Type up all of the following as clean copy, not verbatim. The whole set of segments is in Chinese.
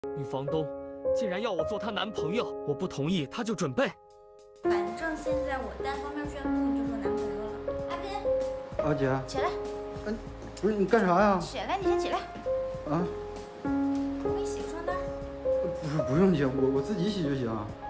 女房东竟然要我做她男朋友，我不同意，她就准备。 反正现在我单方面宣布你就是我男朋友了。阿斌， 阿姐， 起来。 不是你干啥呀？ 起来，你先起来。 啊？ 我给你洗个床单。 不用姐，我自己洗就行。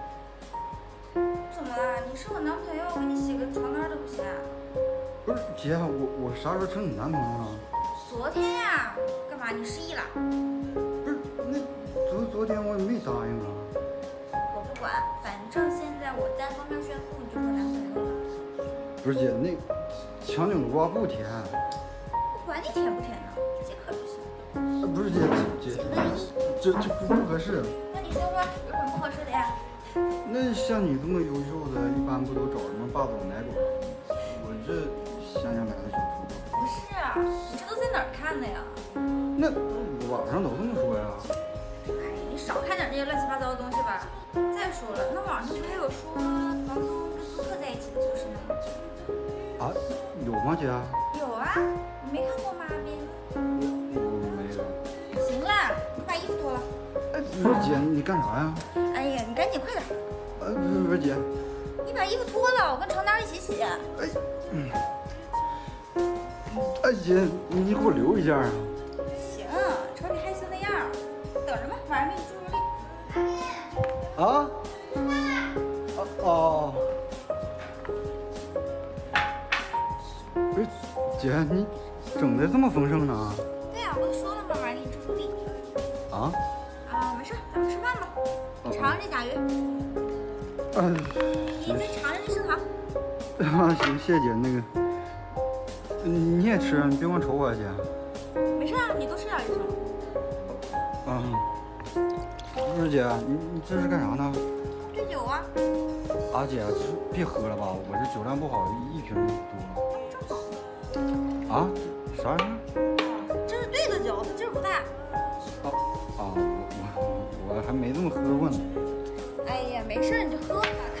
怎么了？你是我男朋友，我给你洗个床单都不行啊？ 不是姐，我啥时候成你男朋友了？ 昨天呀。干嘛？你失忆了？ 不是，那昨天我也没答应啊。 我不管，反正现在我单方面宣布你就是我男朋友了。 不是姐，那强扭的瓜不甜。 我管你甜不甜呢，解渴就行。 不是姐，这不合适。 那你说说，有什么不合适的呀？ 那像你这么优秀的，一般不都找什么霸总奶狗？我这乡下来的小土狗。 不是啊，你这都在哪儿看的呀？ 那网上都这么说呀。 哎，你少看点这些乱七八糟的东西吧。再说了，那网上不还有说房东跟租客在一起的故事呢吗？ 啊，有吗姐？ 有啊，你没看过吗，阿斌？ 我没有。 行了，你把衣服脱了。 哎，不是姐，你干啥呀？ 哎呀，你赶紧快点。 不是姐。 你把衣服脱了，我跟床单一起洗。 哎姐，你给我留一件啊。 行，瞅你害羞那样，等着吧，晚上给你注意力。 啊？哦。不是姐，你整的这么丰盛呢？ 对呀，我都说了嘛，晚上给你注意力。 啊？ 没事，咱们吃饭吧。你尝尝这甲鱼。你再尝尝这生蚝。 啊，行，谢谢姐。那个，你也吃，你别光瞅我啊，姐。 没事啊，你多吃点就行了。 啊，不是姐，你这是干啥呢？ 兑酒啊。 啊姐，别喝了吧，我这酒量不好，一瓶就多了。啊？啥玩意儿？ 这是兑的酒，它劲儿不大。 我还没这么喝过呢。 哎呀，没事，你就喝吧。